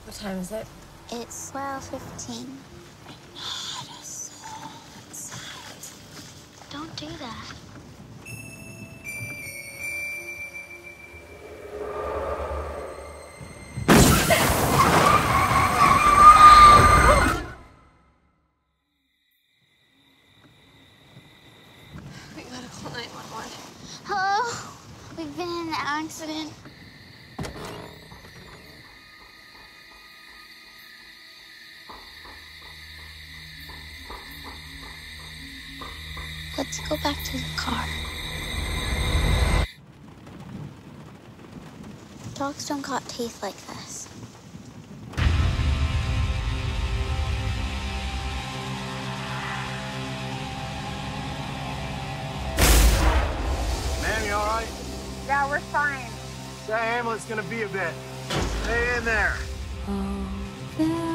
What time is it? It's 12:15. God, I'm so excited. Don't do that. We gotta call 911. Hello? We've been in an accident. Let's go back to the car. Dogs don't got teeth like this. Ma'am, you all right? Yeah, we're fine. That ambulance gonna be a bit. Stay in there. Oh,